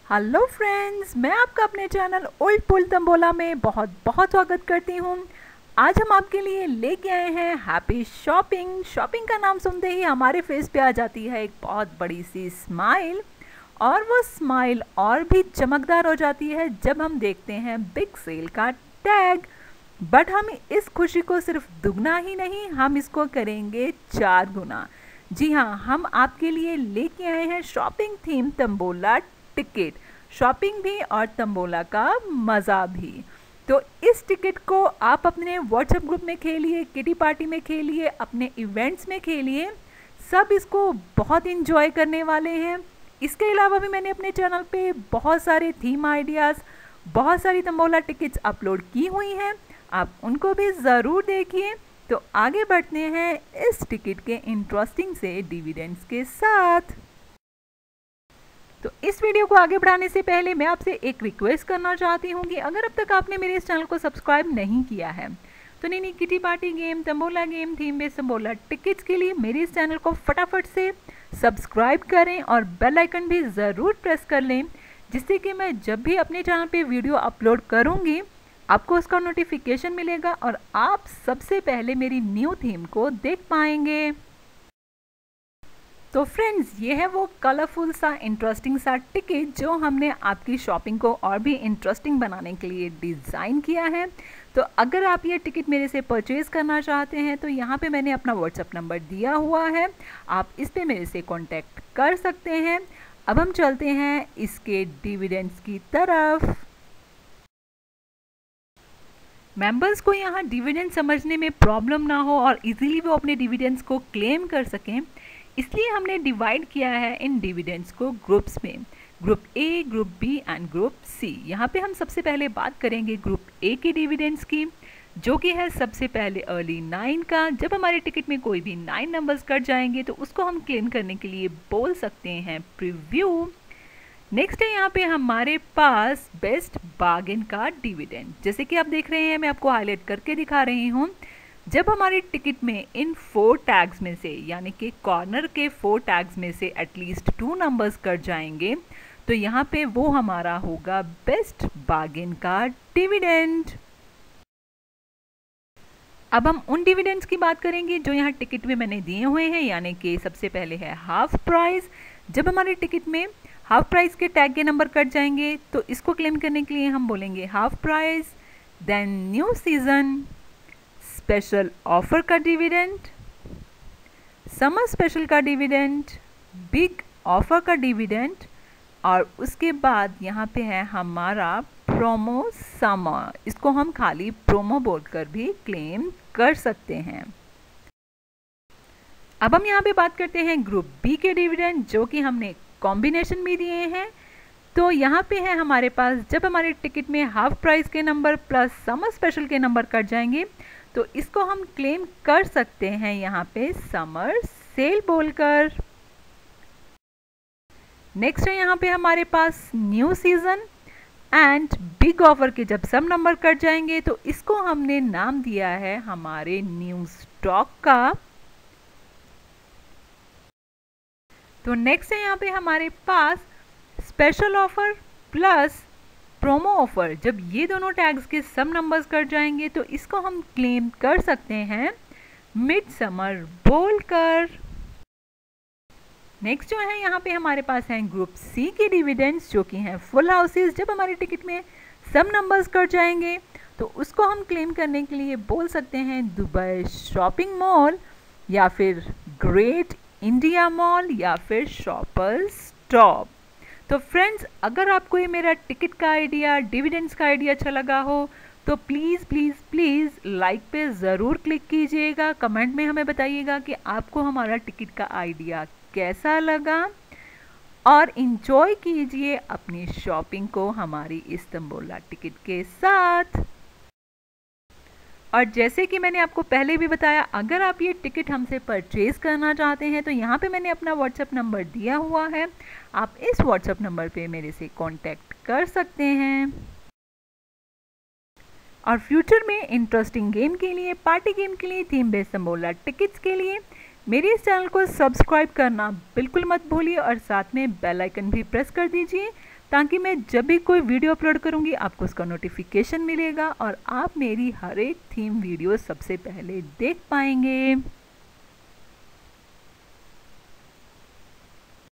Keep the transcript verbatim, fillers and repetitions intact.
Hello friends, मैं आपका अपने चैनल ओल्ड पुल तंबोला में बहुत बहुत स्वागत करती हूँ। आज हम आपके लिए लेके आए हैं हैप्पी शॉपिंग। शॉपिंग का नाम सुनते ही हमारे फेस पे आ जाती है एक बहुत बड़ी सी स्माइल, और वो स्माइल और भी चमकदार हो जाती है जब हम देखते हैं बिग सेल का टैग। बट हम इस खुशी को सिर्फ दुगना ही नहीं, हम इसको करेंगे चार गुना। जी हाँ, हम आपके लिए लेके आए हैं shopping theme tambola ticket. Shopping भी और तंबोला का मज़ा भी। तो इस टिकट को आप अपने व्हाट्सएप ग्रुप में खेलिए, किटी पार्टी में खेलिए, अपने इवेंट्स में खेलिए, सब इसको बहुत इंजॉय करने वाले हैं। इसके अलावा भी मैंने अपने चैनल पे बहुत सारे थीम आइडियाज़, बहुत सारी तंबोला टिकट्स अपलोड की हुई हैं, आप उनको भी ज़रूर देखिए। तो आगे बढ़ते हैं इस टिकट के इंटरेस्टिंग से डिविडेंड्स के साथ। तो इस वीडियो को आगे बढ़ाने से पहले मैं आपसे एक रिक्वेस्ट करना चाहती हूँ कि अगर अब तक आपने मेरे इस चैनल को सब्सक्राइब नहीं किया है तो नहीं नहीं kitty party game, tambola game, theme based tambola tickets के लिए मेरे इस चैनल को फटाफट से सब्सक्राइब करें और बेल आइकन भी ज़रूर प्रेस कर लें, जिससे कि मैं जब भी अपने चैनल पे वीडियो अपलोड करूँगी आपको उसका नोटिफिकेशन मिलेगा और आप सबसे पहले मेरी न्यू थीम को देख पाएंगे। तो फ्रेंड्स, ये है वो कलरफुल सा इंटरेस्टिंग सा टिकट जो हमने आपकी शॉपिंग को और भी इंटरेस्टिंग बनाने के लिए डिज़ाइन किया है। तो अगर आप ये टिकट मेरे से परचेज़ करना चाहते हैं तो यहाँ पे मैंने अपना व्हाट्सएप नंबर दिया हुआ है, आप इस पे मेरे से कांटेक्ट कर सकते हैं। अब हम चलते हैं इसके डिविडेंड्स की तरफ। मेंबर्स को यहाँ डिविडेंड समझने में प्रॉब्लम ना हो और इजीली वो अपने डिविडेंड्स को क्लेम कर सकें, इसलिए हमने डिवाइड किया है इन डिविडेंड्स को ग्रुप्स में, group A, group B and group C. यहाँ पे हम सबसे पहले बात करेंगे ग्रुप ए के डिविडेंड्स की, जो कि है सबसे पहले अर्ली नाइन का। जब हमारे टिकट में कोई भी नाइन नंबर्स कट जाएंगे तो उसको हम क्लेम करने के लिए बोल सकते हैं प्रीव्यू। नेक्स्ट है यहाँ पे हमारे पास बेस्ट बार्गेन का डिविडेंड। जैसे कि आप देख रहे हैं, मैं आपको हाईलाइट करके दिखा रही हूँ। जब हमारे टिकट में इन फोर टैग्स में से, यानी कि कॉर्नर के फोर टैग्स में से एटलीस्ट टू नंबर्स कट जाएंगे तो यहाँ पे वो हमारा होगा बेस्ट बार्गेन का डिविडेंड। अब हम उन डिविडेंड्स की बात करेंगे जो यहाँ टिकट में मैंने दिए हुए हैं, यानी कि सबसे पहले है हाफ प्राइस। जब हमारे टिकट में हाफ प्राइस के टैग के नंबर कट जाएंगे तो इसको क्लेम करने के लिए हम बोलेंगे half price. Then new season, special offer का डिविडेंड, समर स्पेशल का डिविडेंड, बिग ऑफर का डिविडेंड, और उसके बाद यहाँ पे है हमारा प्रोमो समर। इसको हम खाली प्रोमो बोलकर भी क्लेम कर सकते हैं। अब हम यहाँ पे बात करते हैं ग्रुप बी के डिविडेंड, जो कि हमने कॉम्बिनेशन भी दिए हैं। तो यहाँ पे है हमारे पास, जब हमारे टिकट में हाफ प्राइस के नंबर प्लस समर स्पेशल के नंबर कट जाएंगे तो इसको हम क्लेम कर सकते हैं यहाँ पे समर सेल बोलकर। नेक्स्ट है यहाँ पे हमारे पास new season and big offer के जब सब नंबर कट जाएंगे तो इसको हमने नाम दिया है हमारे न्यू स्टॉक का। तो नेक्स्ट है यहाँ पे हमारे पास special offer plus promo offer. जब ये दोनों टैग्स के सब नंबर्स कट जाएंगे तो इसको हम क्लेम कर सकते हैं मिड समर बोलकर। नेक्स्ट जो है यहाँ पे हमारे पास हैं ग्रुप सी के डिविडेंड्स, जो कि हैं फुल हाउसेस। जब हमारे टिकट में सब नंबर्स कट जाएंगे तो उसको हम क्लेम करने के लिए बोल सकते हैं दुबई शॉपिंग मॉल, या फिर ग्रेट इंडिया मॉल, या फिर शॉपर्स स्टॉप। तो फ्रेंड्स, अगर आपको ये मेरा टिकट का आइडिया, डिविडेंड्स का आइडिया अच्छा लगा हो तो प्लीज़ प्लीज़ प्लीज़ लाइक पे ज़रूर क्लिक कीजिएगा। कमेंट में हमें बताइएगा कि आपको हमारा टिकट का आइडिया कैसा लगा, और इन्जॉय कीजिए अपनी शॉपिंग को हमारी इस तंबोला टिकट के साथ। और जैसे कि मैंने आपको पहले भी बताया, अगर आप ये टिकट हमसे परचेज़ करना चाहते हैं तो यहाँ पे मैंने अपना व्हाट्सएप नंबर दिया हुआ है, आप इस व्हाट्सएप नंबर पे मेरे से कांटेक्ट कर सकते हैं। और फ्यूचर में इंटरेस्टिंग गेम के लिए, पार्टी गेम के लिए, थीम बेस्ड तंबोला टिकट्स के लिए मेरे इस चैनल को सब्सक्राइब करना बिल्कुल मत भूलिए और साथ में बेल आइकन भी प्रेस कर दीजिए ताकि मैं जब भी कोई वीडियो अपलोड करूँगी आपको उसका नोटिफिकेशन मिलेगा और आप मेरी हर एक थीम वीडियो सबसे पहले देख पाएंगे।